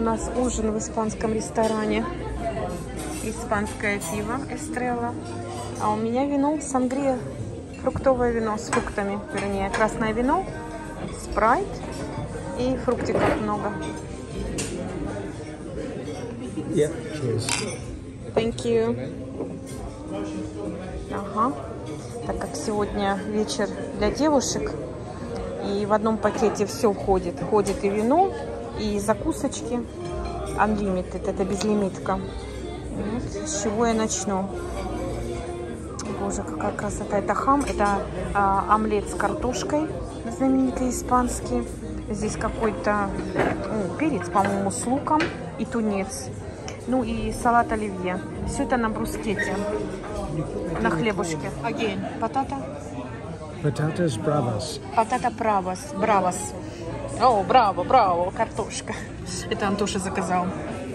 нас ужин в испанском ресторане. Испанское пиво Эстрелла. А у меня вино сангрия. Фруктовое вино с фруктами. Вернее, красное вино, спрайт и фруктиков много. Yeah, cheers. Thank you. Ага. Так как сегодня вечер для девушек, и в одном пакете все входит. Входит и вино, и закусочки. Unlimited, это безлимитка. Вот, с чего я начну? Боже, какая красота. Это хам, это омлет с картошкой, знаменитый испанский. Здесь какой-то перец, по-моему, с луком и тунец. Ну и салат оливье. Все это на брускете, на хлебушке. Again, patata. Patatas bravas. Patata bravas. О, браво, картошка. Это Антоша заказал.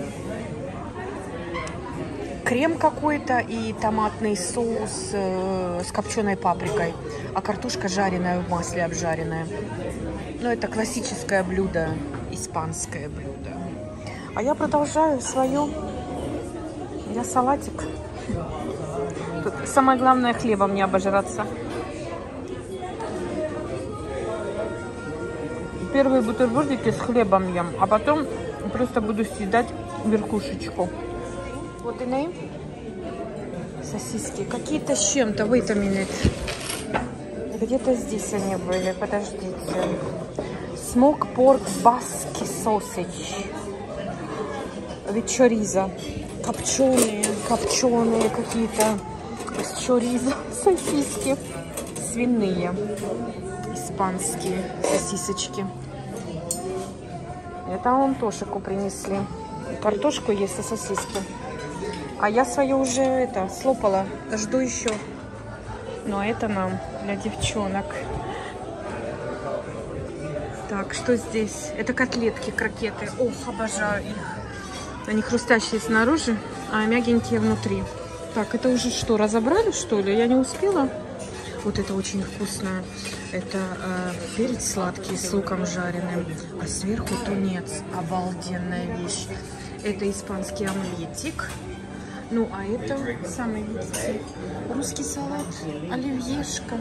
Крем какой-то и томатный соус с копченой паприкой. А картошка жареная, в масле обжаренная. Но это классическое блюдо, испанское блюдо. А я продолжаю свое. Я салатик. Тут самое главное хлебом не обожраться. Первые бутербродики с хлебом ем, а потом просто буду съедать верхушечку. Вот и name. Сосиски. Какие-то с чем-то. Wait a minute. Где-то здесь они были. Подождите. Smoke pork basque sausage. With chorizo. Копченые какие-то с chorizo сосиски. Свиные. Испанские сосисочки. Это Антошику принесли. Картошку есть и сосиски. А я свое уже слопала. Жду еще. Но это нам для девчонок. Так, что здесь? Это котлетки, крокеты. Ох, обожаю их. Они хрустящие снаружи, а мягенькие внутри. Так, это уже что, разобрали, что ли? Я не успела. Вот это очень вкусно. Это перец сладкий с луком жареным, а сверху тунец. Обалденная вещь. Это испанский омлетик. Ну, а это, самый видите, русский салат, оливьешка.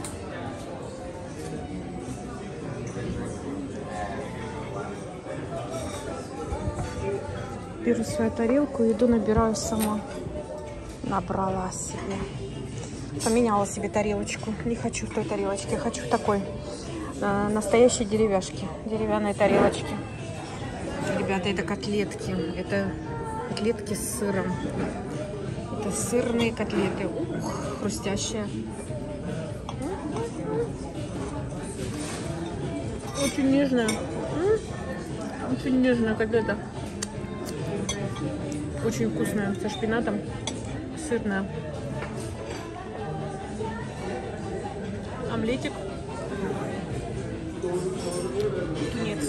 Беру свою тарелку и иду набираю сама. Набрала себе. Поменяла себе тарелочку. Не хочу в той тарелочке, хочу в такой настоящей деревяшке. Деревянной тарелочке. Ребята, это котлетки. Это котлетки с сыром. Это сырные котлеты. Ух, хрустящие. Очень нежная. Очень нежная котлета. Очень вкусная. Со шпинатом. Сырная. Омлетик. Тунец.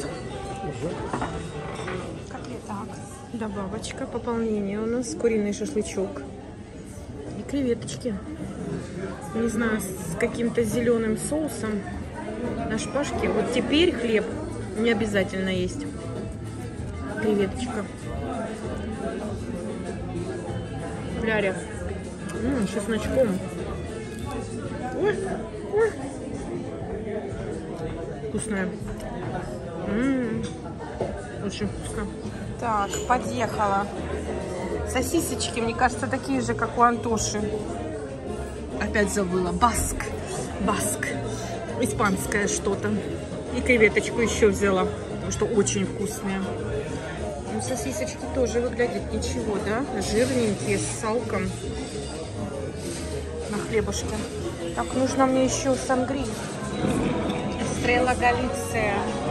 Котлетак. Добавочка, пополнение у нас. Куриный шашлычок. И креветочки. Не знаю, с каким-то зеленым соусом. На шпажке. Вот теперь хлеб не обязательно есть. Креветочка. Ляля. С чесночком. Ой. Ой. Вкусная. Очень вкусно. Так, подъехала. Сосисочки, мне кажется, такие же, как у Антоши. Опять забыла. Баск. Испанское что-то. И креветочку еще взяла, потому что очень вкусные. Ну, сосисочки тоже выглядят ничего, да? Жирненькие, с салком. На хлебушке. Так, нужно мне еще сангри. Эстрелла Галиция.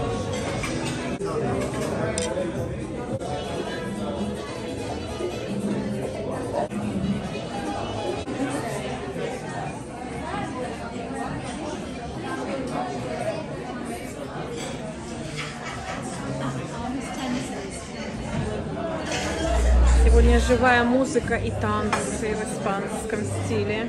Сегодня живая музыка и танцы в испанском стиле.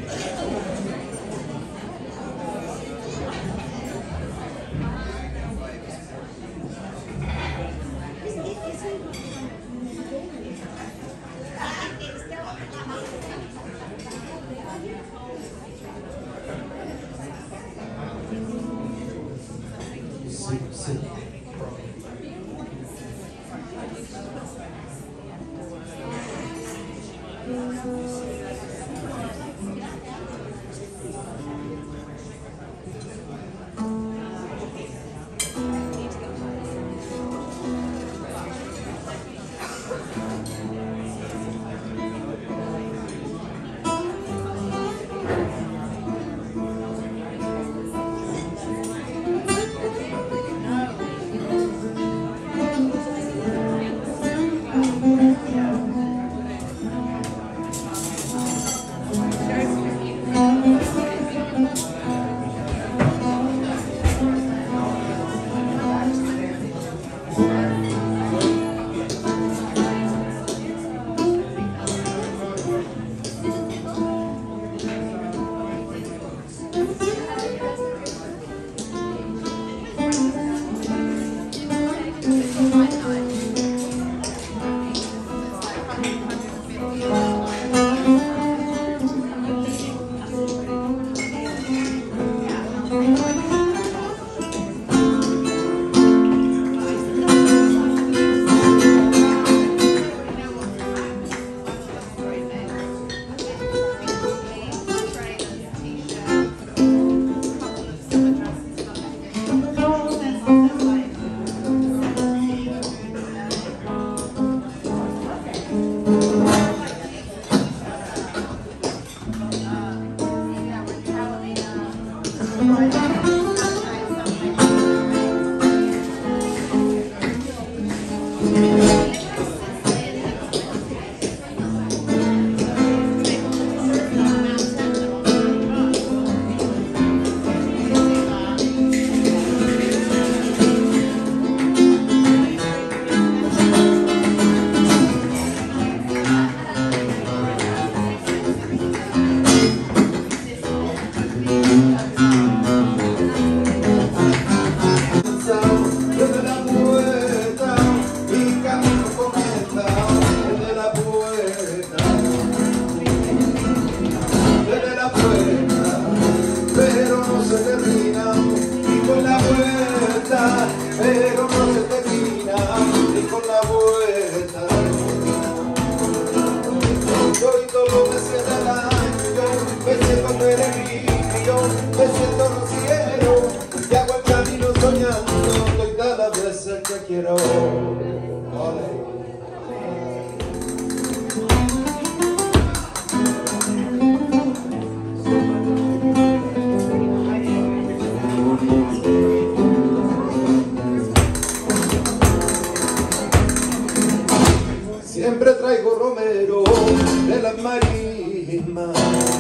Siempre traigo romero de las marismas,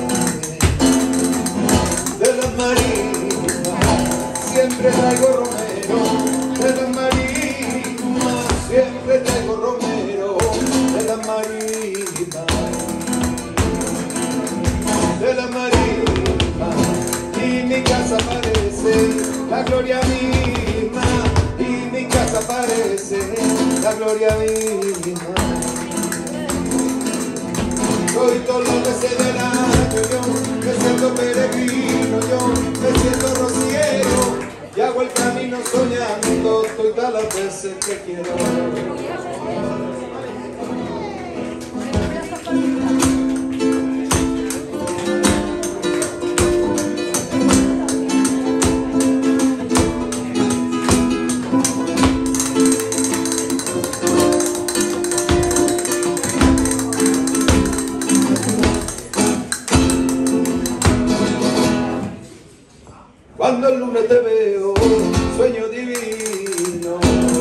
de las marismas. Siempre traigo romero de las marismas, siempre traigo romero de las marismas, de las marismas. Y mi casa parece la gloria misma, y mi casa parece la gloria misma. Hoy todo lo que se verá, yo me siento peregrino, yo me siento rociero, y hago el camino soñando, estoy todas las veces que quiero. Cuando el lunes te veo, sueño divino,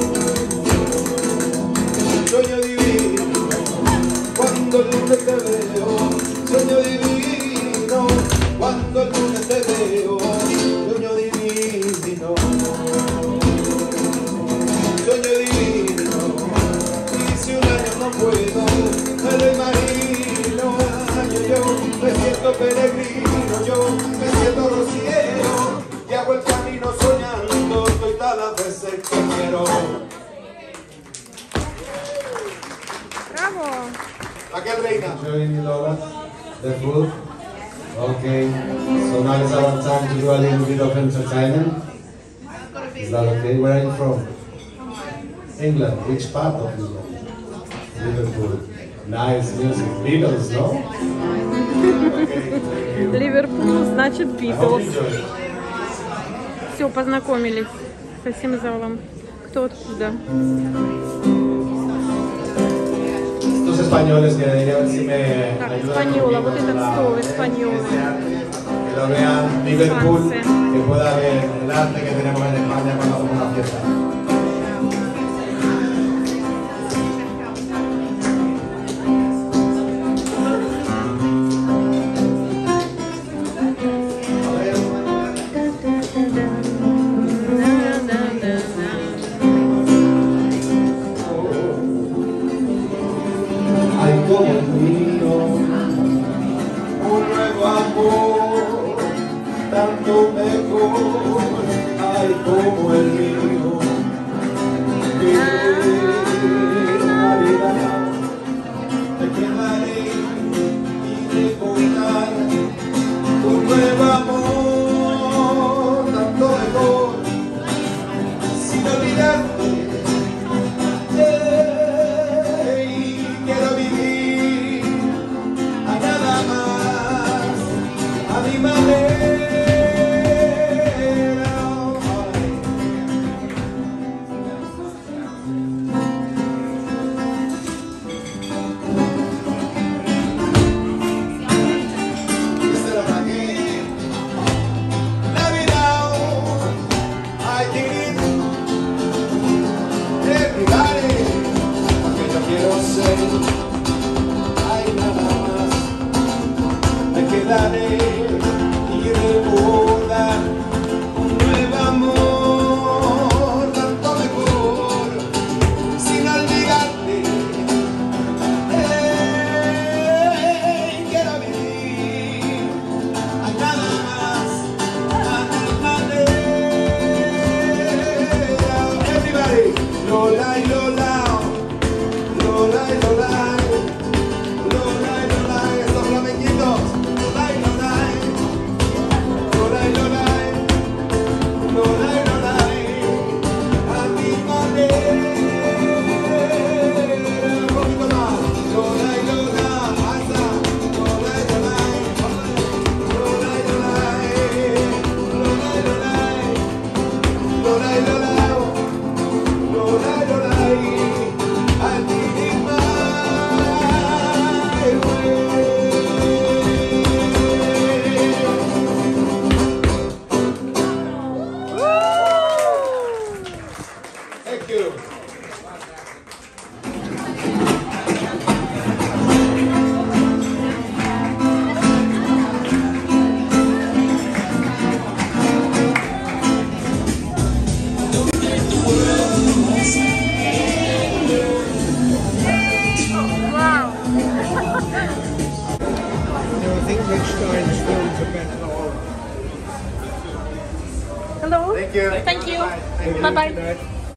sueño divino. Cuando el lunes te veo, sueño divino. Cuando el lunes te veo, sueño divino, sueño divino. Y si un año no puedo, me lo imagino. Yo me siento peregrino, yo me siento rociero, y hago el camino soñando, estoy todas las veces que quiero. Bravo. Aquel reina. Enjoying Laura, the food. Okay, so now is our time to do a little bit of entertainment. Is that okay? Where are you from? England. Which part of England? Liverpool. Nice music. Beatles, no? Ливерпуль, значит, I hope you Битлз. enjoy it. Все, познакомились со всем залом. Кто откуда? Estos españoles que deberían ver si me Так, ayudan española, un вот poquito этот con стол, española. este arte, que lo vean Liverpool, Francia. que pueda ver el arte que tenemos en España cuando hacemos una fiesta. Ay, como el mío, un nuevo amor, tanto mejor. Ay, como el mío, que Navidad te quedaré y recordar un nuevo amor, tanto mejor, sin olvidarte. Quiero vivir a nada más, a mi manera. Instead of again, Navidad, I did it, everybody. Porque yo quiero ser, hay nada más, me quedaré y recordar un nuevo amor, tanto mejor, sin olvidarte. Quiero vivir a nada más, a mi manera. Everybody, Lola y Lola. Lolai, Lolai, Lolai, Lolai, estos flamenquitos. Lolai, Lolai, Lolai, Lolai, Lolai, Lolai, a mi manera. Un poquito más. Lolai, Lolai, hasta. Lolai, Lolai, Lolai, Lolai, Lolai, Lolai, Lolai, Lolai, Lolai, Lolai. I did it my way. Thank you. I think Liechtenstein's films are better all. Hello. Thank you. Thank you. Bye bye.